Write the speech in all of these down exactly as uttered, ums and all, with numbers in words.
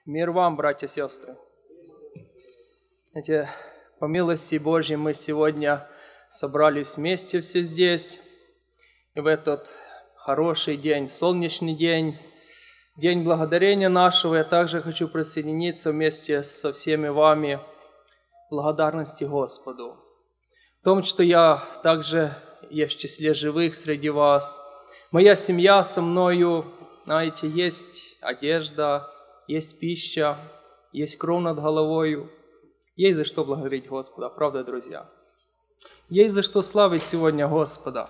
Мир вам, братья и сестры. Знаете, по милости Божьей мы сегодня собрались вместе все здесь. И в этот хороший день, солнечный день, день благодарения нашего, я также хочу присоединиться вместе со всеми вами в благодарности Господу. В том, что я также есть в числе живых среди вас. Моя семья со мною, знаете, есть одежда, есть пища, есть кров над головою. Есть за что благодарить Господа, правда, друзья? Есть за что славить сегодня Господа.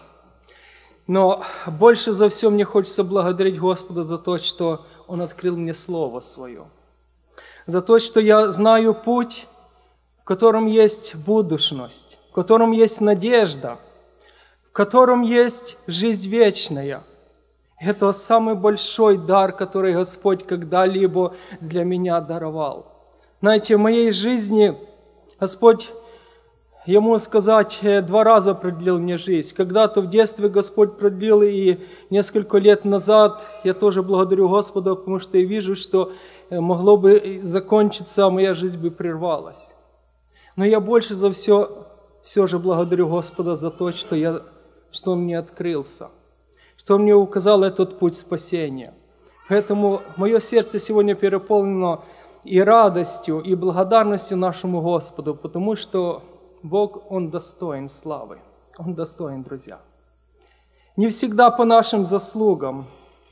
Но больше за все мне хочется благодарить Господа за то, что Он открыл мне Слово Свое. За то, что я знаю путь, в котором есть будущность, в котором есть надежда, в котором есть жизнь вечная. Это самый большой дар, который Господь когда-либо для меня даровал. Знаете, в моей жизни Господь, я могу сказать, два раза продлил мне жизнь. Когда-то в детстве Господь продлил, и несколько лет назад я тоже благодарю Господа, потому что я вижу, что могло бы закончиться, а моя жизнь бы прервалась. Но я больше за все, все же благодарю Господа за то, что, я, что Он мне открылся, что Он мне указал этот путь спасения. Поэтому мое сердце сегодня переполнено и радостью, и благодарностью нашему Господу, потому что Бог, Он достоин славы. Он достоин, друзья. Не всегда по нашим заслугам.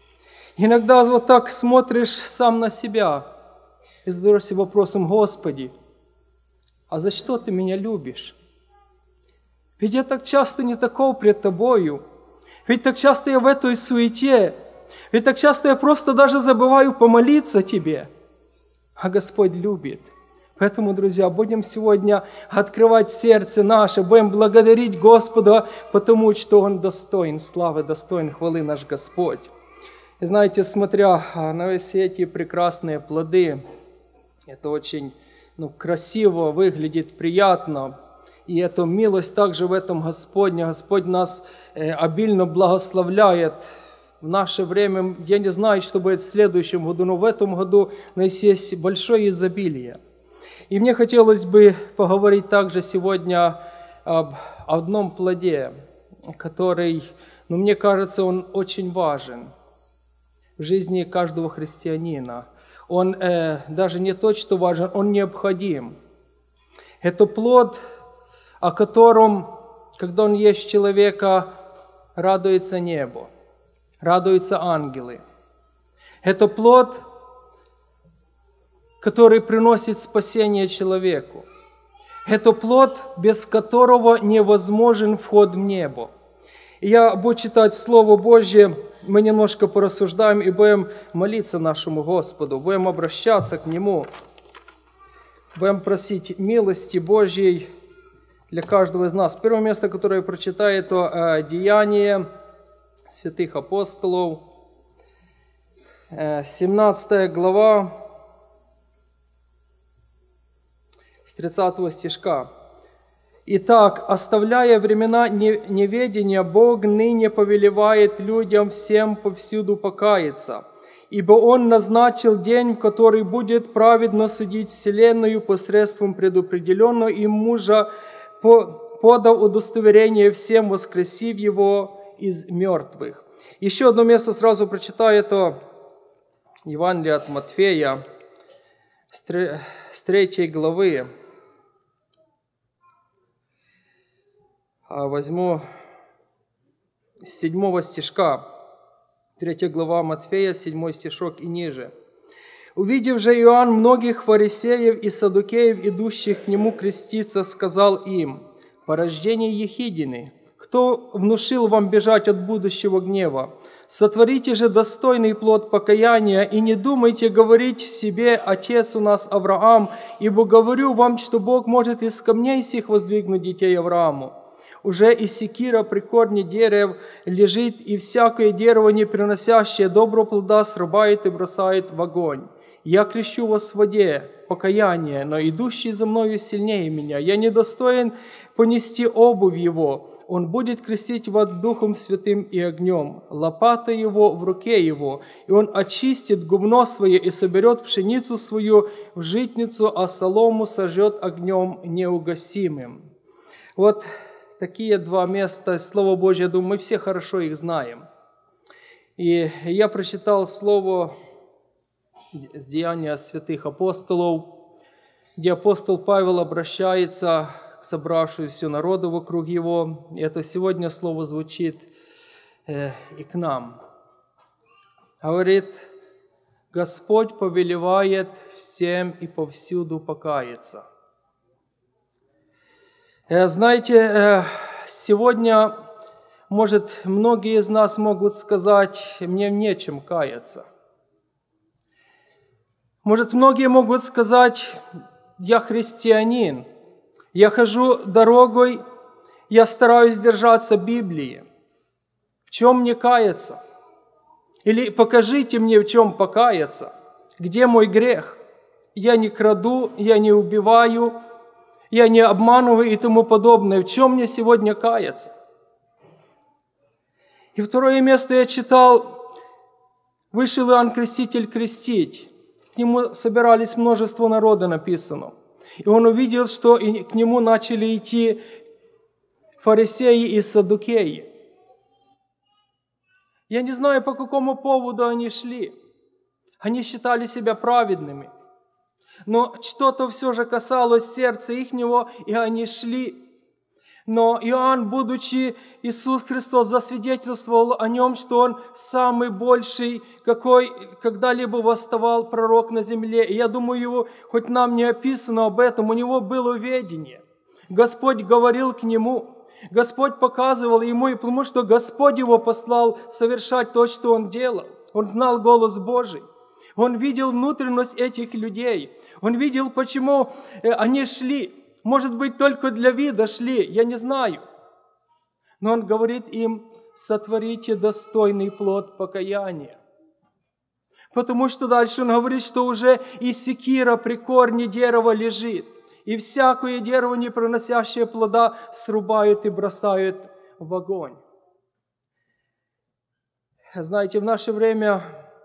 Иногда вот так смотришь сам на себя и задаешься вопросом: Господи, а за что Ты меня любишь? Ведь я так часто не таков пред Тобою. Ведь так часто я в этой суете. Ведь так часто я просто даже забываю помолиться Тебе. А Господь любит. Поэтому, друзья, будем сегодня открывать сердце наше, будем благодарить Господа, потому что Он достоин славы, достоин хвалы наш Господь. И знаете, смотря на все эти прекрасные плоды, это очень ну, красиво выглядит, приятно. И эту милость также в этом Господне. Господь нас э, обильно благословляет. В наше время, я не знаю, что будет в следующем году, но в этом году у нас есть большое изобилие. И мне хотелось бы поговорить также сегодня об одном плоде, который, ну, мне кажется, он очень важен в жизни каждого христианина. Он э, даже не то, что важен, он необходим. Это плод, о котором, когда он есть человека, радуется небо, радуются ангелы. Это плод, который приносит спасение человеку. Это плод, без которого невозможен вход в небо. И я буду читать Слово Божье, мы немножко порассуждаем и будем молиться нашему Господу, будем обращаться к Нему, будем просить милости Божьей для каждого из нас. Первое место, которое я прочитаю, это Деяния святых апостолов, семнадцатая глава, с тридцатого стишка. «Итак, оставляя времена неведения, Бог ныне повелевает людям всем повсюду покаяться, ибо Он назначил день, в который будет праведно судить вселенную посредством предопределенного им мужа, подав удостоверение всем, воскресив его из мертвых». Еще одно место сразу прочитаю, это Евангелие от Матфея, с третьей главы. Возьму с седьмого стишка, третья глава Матфея, седьмой стишок и ниже. «Увидев же Иоанн многих фарисеев и саддукеев, идущих к нему креститься, сказал им: порождение Ехидины, кто внушил вам бежать от будущего гнева? Сотворите же достойный плод покаяния, и не думайте говорить в себе: отец у нас Авраам, ибо говорю вам, что Бог может из камней сих воздвигнуть детей Аврааму. Уже и секира при корне дерев лежит, и всякое дерево, не приносящее доброго плода, срубает и бросает в огонь. Я крещу вас в воде, покаяние, но идущий за мною сильнее меня. Я недостоин понести обувь его. Он будет крестить вас Духом Святым и огнем. Лопата его в руке его, и он очистит гумно свое и соберет пшеницу свою в житницу, а солому сожжет огнем неугасимым». Вот такие два места Слова Божьего, я думаю, мы все хорошо их знаем. И я прочитал слово с Деяния святых апостолов, где апостол Павел обращается к собравшемуся народу вокруг его. И это сегодня слово звучит э, и к нам. Говорит: «Господь повелевает всем и повсюду покаяться». Э, знаете, э, сегодня, может, многие из нас могут сказать: «Мне нечем каяться». Может, многие могут сказать: «Я христианин, я хожу дорогой, я стараюсь держаться Библии. В чем мне каяться? Или покажите мне, в чем покаяться. Где мой грех? Я не краду, я не убиваю, я не обманываю и тому подобное. В чем мне сегодня каяться?» И второе место я читал: «Вышел Иоанн Креститель крестить». К нему собирались множество народа, написано. И он увидел, что и к нему начали идти фарисеи и саддукеи. Я не знаю, по какому поводу они шли. Они считали себя праведными. Но что-то все же касалось сердца ихнего, и они шли. Но Иоанн, будучи Иисус Христос, засвидетельствовал о нем, что он самый больший, какой когда-либо восставал пророк на земле. И я думаю, его, хоть нам не описано об этом, у него было видение. Господь говорил к нему, Господь показывал ему, и потому что Господь его послал совершать то, что он делал. Он знал голос Божий. Он видел внутренность этих людей. Он видел, почему они шли. Может быть, только для вида шли, я не знаю. Но он говорит им: «Сотворите достойный плод покаяния». Потому что дальше он говорит, что уже и секира при корне дерева лежит, и всякое дерево, не приносящее плода, срубают и бросают в огонь. Знаете, в наше время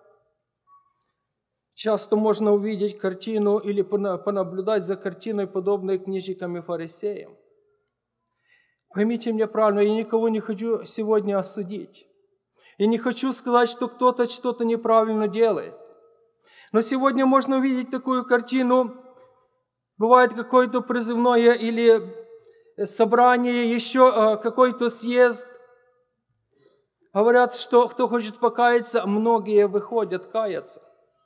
часто можно увидеть картину или понаблюдать за картиной, подобной книжникам и фарисеям. Поймите меня правильно, я никого не хочу сегодня осудить. Я не хочу сказать, что кто-то что-то неправильно делает. Но сегодня можно увидеть такую картину. Бывает какое-то призывное или собрание, еще какой-то съезд. Говорят, что кто хочет покаяться, многие выходят каяться.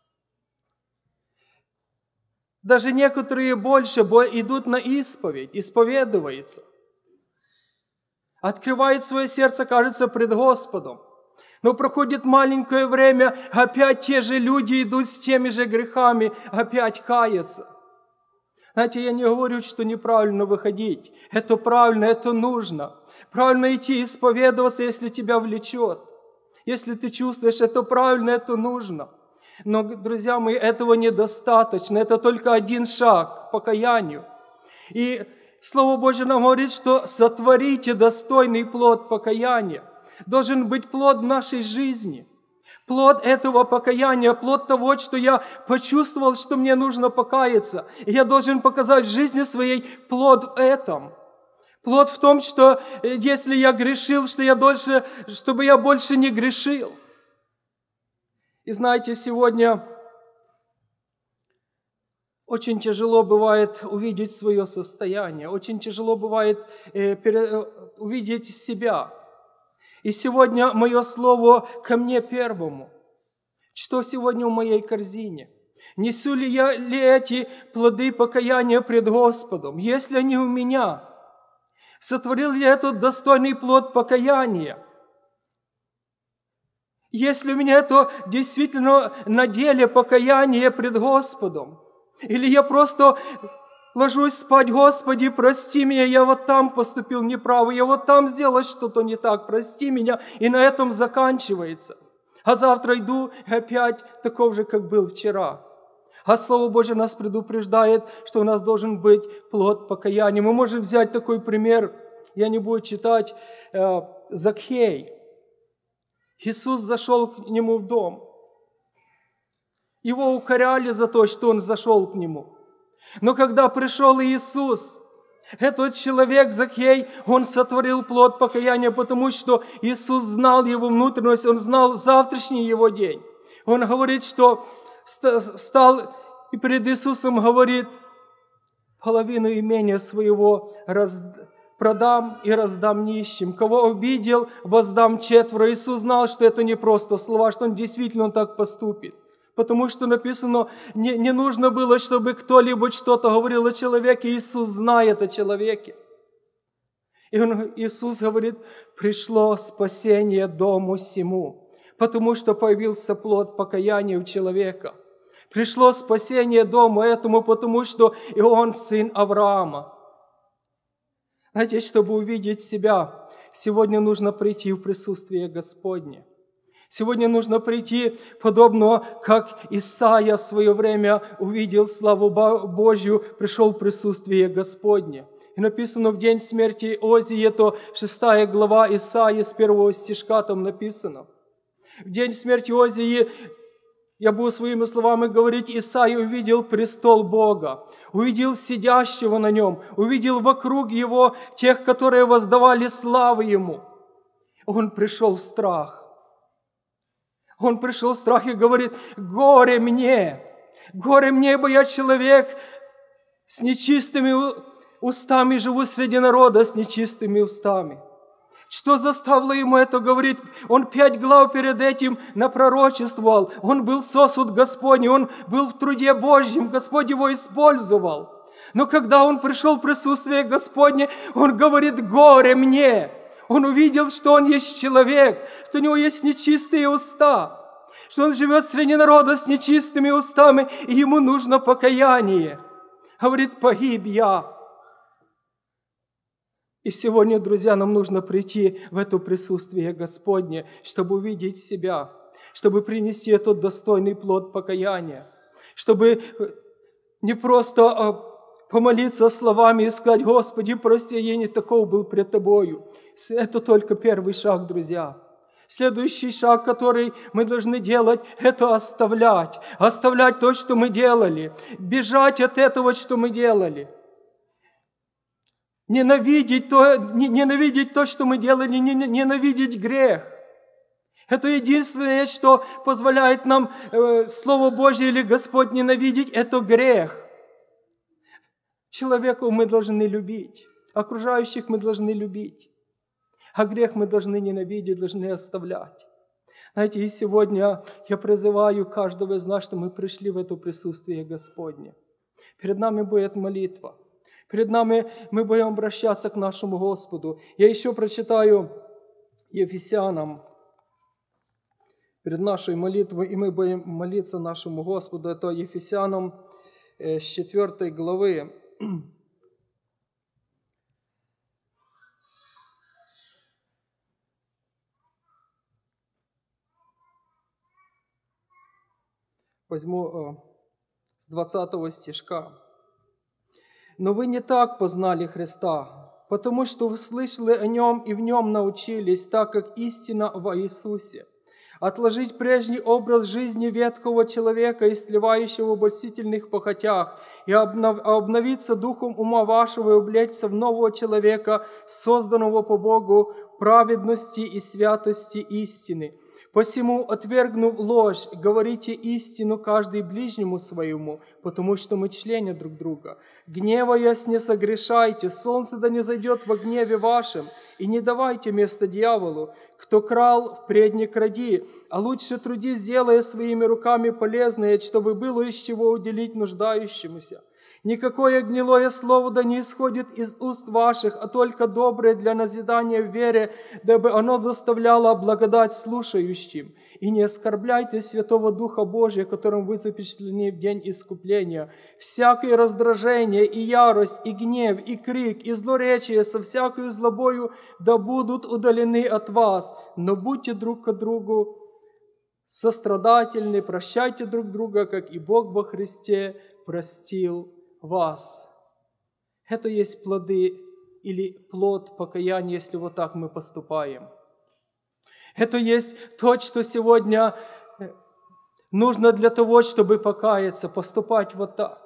Даже некоторые больше идут на исповедь, исповедуются. Открывают свое сердце, кажется, пред Господом. Но проходит маленькое время, опять те же люди идут с теми же грехами, опять каяться. Знаете, я не говорю, что неправильно выходить. Это правильно, это нужно. Правильно идти исповедоваться, если тебя влечет. Если ты чувствуешь, это правильно, это нужно. Но, друзья мои, этого недостаточно. Это только один шаг к покаянию. И Слово Божье нам говорит, что сотворите достойный плод покаяния. Должен быть плод в нашей жизни. Плод этого покаяния, плод того, что я почувствовал, что мне нужно покаяться. И я должен показать в жизни своей плод в этом. Плод в том, что если я грешил, что я дольше, чтобы я больше не грешил. И знаете, сегодня очень тяжело бывает увидеть свое состояние, очень тяжело бывает э, пере, увидеть себя. И сегодня мое слово ко мне первому. Что сегодня в моей корзине? Несу ли я ли эти плоды покаяния пред Господом? Есть ли они у меня? Сотворил ли этот достойный плод покаяния? Если у меня это действительно на деле покаяние пред Господом, или я просто ложусь спать: Господи, прости меня, я вот там поступил неправо, я вот там сделал что-то не так, прости меня, и на этом заканчивается. А завтра иду и опять таков же, как был вчера. А Слово Божье нас предупреждает, что у нас должен быть плод покаяния. Мы можем взять такой пример, я не буду читать, э, Закхей. Иисус зашел к нему в дом. Его укоряли за то, что он зашел к нему. Но когда пришел Иисус, этот человек, Закхей, он сотворил плод покаяния, потому что Иисус знал его внутренность, он знал завтрашний его день. Он говорит, что встал и перед Иисусом говорит: половину имения своего раз... продам и раздам нищим. Кого обидел, воздам четверо. Иисус знал, что это не просто слова, что Он действительно он так поступит. Потому что написано, не, не нужно было, чтобы кто-либо что-то говорил о человеке. Иисус знает о человеке. И он, Иисус говорит: пришло спасение дому сему, потому что появился плод покаяния у человека. Пришло спасение дому этому, потому что и он сын Авраама. Знаете, чтобы увидеть себя, сегодня нужно прийти в присутствие Господне. Сегодня нужно прийти, подобно как Исаия в свое время увидел славу Божью, пришел в присутствие Господне. И написано в день смерти Озии, это шестая глава Исаии, с первого стишка там написано. В день смерти Озии, я буду своими словами говорить, Исаия увидел престол Бога, увидел сидящего на нем, увидел вокруг его тех, которые воздавали славу ему. Он пришел в страх. Он пришел в страх и говорит: горе мне, горе мне, ибо я человек с нечистыми устами, живу среди народа с нечистыми устами. Что заставило ему это говорить? Он пять глав перед этим напророчествовал. Он был сосуд Господний, он был в труде Божьем, Господь его использовал. Но когда он пришел в присутствие Господне, он говорит: горе мне. Он увидел, что он есть человек, что у него есть нечистые уста, что он живет среди народа с нечистыми устами, и ему нужно покаяние. Говорит: погиб я. И сегодня, друзья, нам нужно прийти в это присутствие Господне, чтобы увидеть себя, чтобы принести этот достойный плод покаяния, чтобы не просто помолиться словами и сказать: Господи, прости, я не таков был пред Тобою. Это только первый шаг, друзья. Следующий шаг, который мы должны делать, это оставлять. Оставлять то, что мы делали. Бежать от этого, что мы делали. Ненавидеть то, ненавидеть то, что мы делали, ненавидеть грех. Это единственное, что позволяет нам э, Слово Божье или Господь ненавидеть, это грех. Человека мы должны любить, окружающих мы должны любить, а грех мы должны ненавидеть, должны оставлять. Знаете, и сегодня я призываю каждого из нас, что мы пришли в это присутствие Господне. Перед нами будет молитва. Перед нами мы будем обращаться к нашему Господу. Я еще прочитаю Ефесянам перед нашей молитвой, и мы будем молиться нашему Господу. Это Ефесянам с четвёртой главы. Возьму с двадцатого стишка. «Но вы не так познали Христа, потому что вы слышали о Нем и в Нем научились, так как истина во Иисусе. Отложить прежний образ жизни ветхого человека, истлевающего в обольстительных похотях, и обновиться духом ума вашего и облечься в нового человека, созданного по Богу праведности и святости истины. Посему, отвергнув ложь, говорите истину каждый ближнему своему, потому что мы члены друг друга. Гневаясь, не согрешайте, солнце да не зайдет во гневе вашем, и не давайте место дьяволу. Кто крал, впредь не кради, а лучше трудись, делая своими руками полезное, чтобы было из чего уделить нуждающемуся. Никакое гнилое слово да не исходит из уст ваших, а только доброе для назидания в вере, дабы оно доставляло благодать слушающим. И не оскорбляйте Святого Духа Божия, которым вы запечатлены в день искупления. Всякое раздражение, и ярость, и гнев, и крик, и злоречие со всякою злобою да будут удалены от вас. Но будьте друг к другу сострадательны, прощайте друг друга, как и Бог во Христе простил вас. Это есть плоды или плод покаяния, если вот так мы поступаем. Это есть то, что сегодня нужно для того, чтобы покаяться, поступать вот так.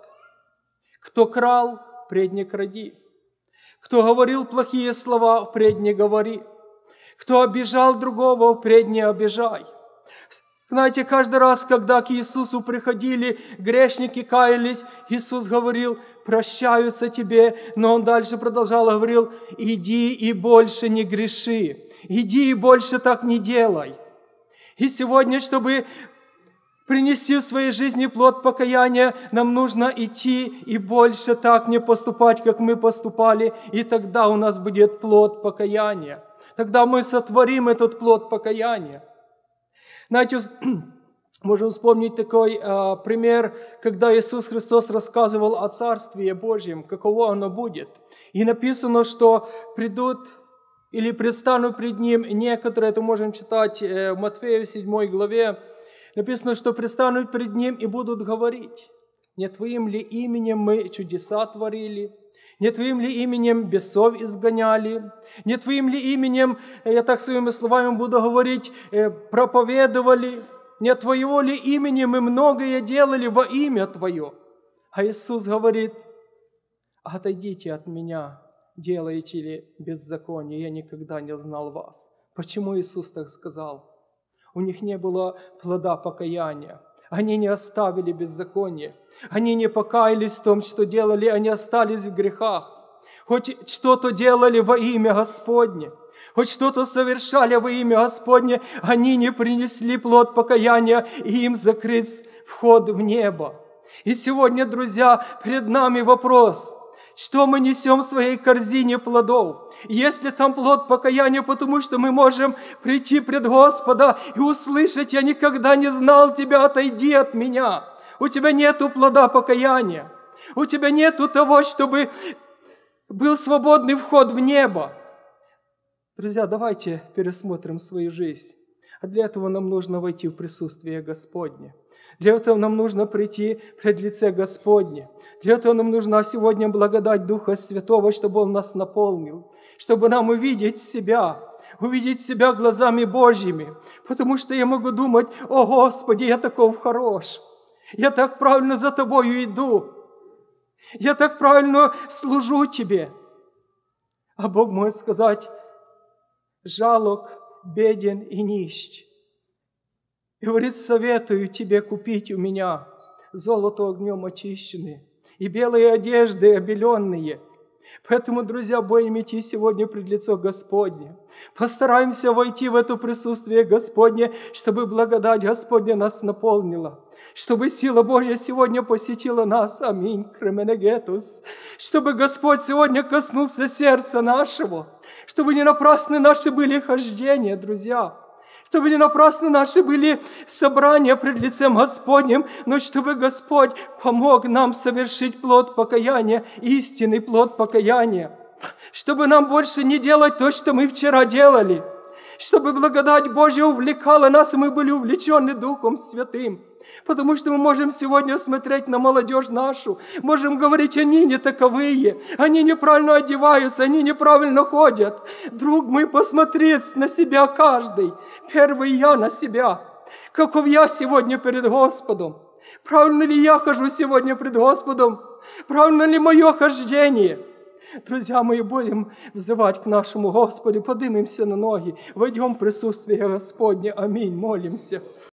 Кто крал, впредь не кради. Кто говорил плохие слова, впредь не говори. Кто обижал другого, впредь не обижай. Знаете, каждый раз, когда к Иисусу приходили грешники, каялись, Иисус говорил: прощаются тебе. Но Он дальше продолжал, говорил: иди и больше не греши. Иди и больше так не делай. И сегодня, чтобы принести в своей жизни плод покаяния, нам нужно идти и больше так не поступать, как мы поступали, и тогда у нас будет плод покаяния. Тогда мы сотворим этот плод покаяния. Знаете, можем вспомнить такой э, пример, когда Иисус Христос рассказывал о Царстве Божьем, каково оно будет. И написано, что придут или предстанут пред Ним некоторые, это можем читать э, в Матфея седьмой главе, написано, что предстанут пред Ним и будут говорить: не Твоим ли именем мы чудеса творили? Не Твоим ли именем бесов изгоняли? Не Твоим ли именем, я так своими словами буду говорить, проповедовали? Не Твоего ли имени мы многое делали во имя Твое? А Иисус говорит: отойдите от Меня, делаете ли беззаконие, я никогда не знал вас. Почему Иисус так сказал? У них не было плода покаяния. Они не оставили беззаконие. Они не покаялись в том, что делали, они остались в грехах. Хоть что-то делали во имя Господне, хоть что-то совершали во имя Господне, они не принесли плод покаяния, и им закрыт вход в небо. И сегодня, друзья, перед нами вопрос: что мы несем в своей корзине плодов? Если там плод покаяния, потому что мы можем прийти пред Господа и услышать: я никогда не знал тебя, отойди от меня. У тебя нету плода покаяния. У тебя нету того, чтобы был свободный вход в небо. Друзья, давайте пересмотрим свою жизнь. А для этого нам нужно войти в присутствие Господне. Для этого нам нужно прийти пред лице Господне. Для этого нам нужна сегодня благодать Духа Святого, чтобы Он нас наполнил, чтобы нам увидеть себя, увидеть себя глазами Божьими. Потому что я могу думать: о Господи, я таков хорош, я так правильно за Тобою иду, я так правильно служу Тебе. А Бог может сказать: жалок, беден и нищ. И говорит: советую тебе купить у меня золото огнем очищенное и белые одежды обеленные. Поэтому, друзья, будем идти сегодня пред лицо Господне. Постараемся войти в это присутствие Господне, чтобы благодать Господня нас наполнила. Чтобы сила Божья сегодня посетила нас. Аминь. Кременегетус. Чтобы Господь сегодня коснулся сердца нашего. Чтобы не напрасны наши были хождения, друзья. Чтобы не напрасно наши были собрания пред лицем Господним, но чтобы Господь помог нам совершить плод покаяния, истинный плод покаяния. Чтобы нам больше не делать то, что мы вчера делали. Чтобы благодать Божья увлекала нас, и мы были увлечены Духом Святым. Потому что мы можем сегодня смотреть на молодежь нашу, можем говорить: они не таковые, они неправильно одеваются, они неправильно ходят. Друг мой, посмотри на себя каждый. Первый я на себя. Каков я сегодня перед Господом? Правильно ли я хожу сегодня пред Господом? Правильно ли мое хождение? Друзья мои, будем взывать к нашему Господу, поднимемся на ноги, войдем в присутствие Господне. Аминь, молимся.